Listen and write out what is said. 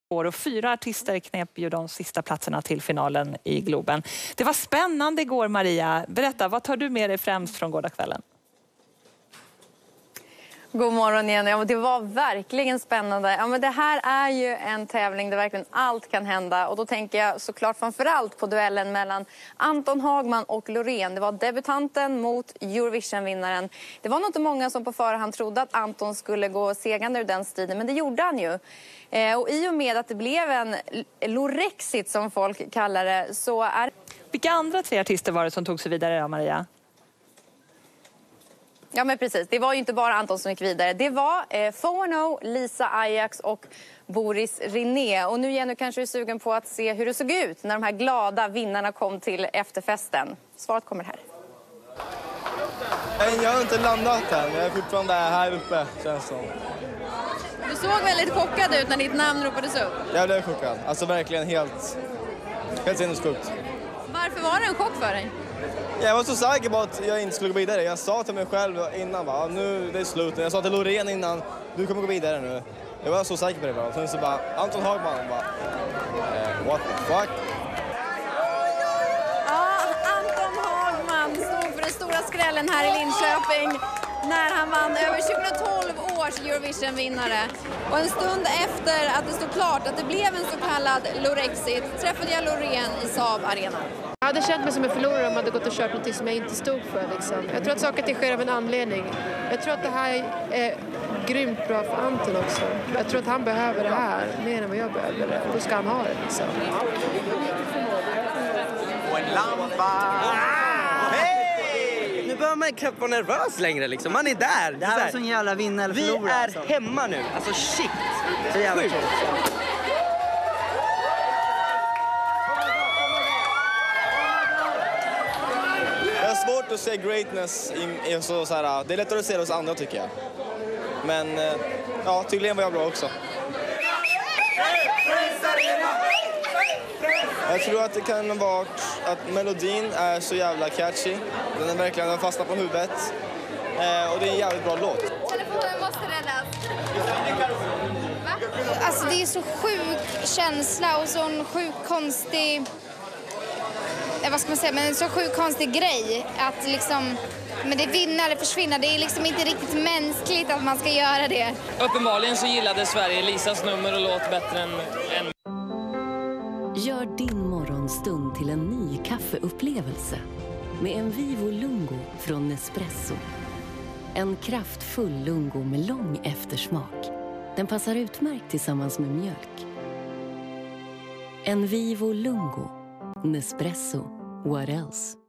Och 4 artister knep ju de sista platserna till finalen i Globen. Det var spännande igår, Maria. Berätta, vad tar du med dig främst från gårdagskvällen? God morgon igen. Ja, det var verkligen spännande. Ja, men det här är ju en tävling där verkligen allt kan hända. Och då tänker jag såklart framförallt på duellen mellan Anton Hagman och Loreen. Det var debutanten mot Eurovision-vinnaren. Det var nog inte många som på förhand trodde att Anton skulle gå segande ur den striden, men det gjorde han ju. Och i och med att det blev en Lorexit som folk kallar det, så är... Vilka andra 3 artister var det som tog sig vidare då, Maria? Ja, men precis. Det var ju inte bara Anton som gick vidare. Det var Fono, Lisa Ajax och Boris René. Och nu Jenny kanske är sugen på att se hur det såg ut när de här glada vinnarna kom till efterfesten. Svaret kommer här. Jag har inte landat än. Jag är fortfarande här uppe, känns som. Du såg väldigt chockad ut när ditt namn ropades upp. Jag blev chockad. Alltså verkligen helt sinnessjukt. Varför var det en chock för dig? Jag var så säker på att jag inte skulle gå vidare. Jag sa till mig själv innan, bara, nu det är slut. Jag sa till Loreen innan, du kommer gå vidare nu. Jag var så säker på det bara. Sen så bara, Anton Hagman bara, what the fuck? Ja, Anton Hagman stod för den stora skrällen här i Linköping när han vann över 2012 års Eurovision-vinnare. Och en stund efter att det stod klart att det blev en så kallad Lorexit träffade jag Loreen i Saab Arena. Jag hade känt mig som en förlorare om jag hade gått och kört något som jag inte stod för. Liksom. Jag tror att saker till sker av en anledning. Jag tror att det här är grymt bra för Anton också. Jag tror att han behöver det här mer än vad jag behöver det. Och då ska han ha det. Liksom. Och en lampa! Hej! Nu behöver man knappt vara nervös längre. Liksom. Man är där. Det här är en sån jävla vinna eller förlora. Vi är alltså hemma nu. Alltså shit. så jävla kul. Det är svårt att se greatness i så här. Det är lättare att se det hos andra tycker jag. Men ja, tydligen var jag bra också. Jag tror att det kan vara att melodin är så jävla catchy. Den är verkligen fastnat på huvudet. Och det är en jävligt bra låt. Telefonen måste räddas. Alltså det är så sjuk känsla och sån sjuk konstig... vad ska man säga, men en så sjuk konstig grej att liksom, men det vinner eller försvinner, det är liksom inte riktigt mänskligt att man ska göra det. Uppenbarligen så gillade Sverige Lisas nummer och låt bättre än... Gör din morgonstund till en ny kaffeupplevelse med en Vivo Lungo från Nespresso. En kraftfull lungo med lång eftersmak. Den passar utmärkt tillsammans med mjölk. En Vivo Lungo. Nespresso. What else?